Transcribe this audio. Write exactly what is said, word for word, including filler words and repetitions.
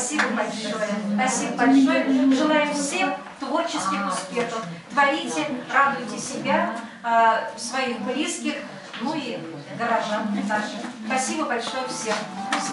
Спасибо большое. Спасибо большое. Желаю всем творческих успехов. Творите, радуйте себя, своих близких, ну и горожан наших. Спасибо большое всем.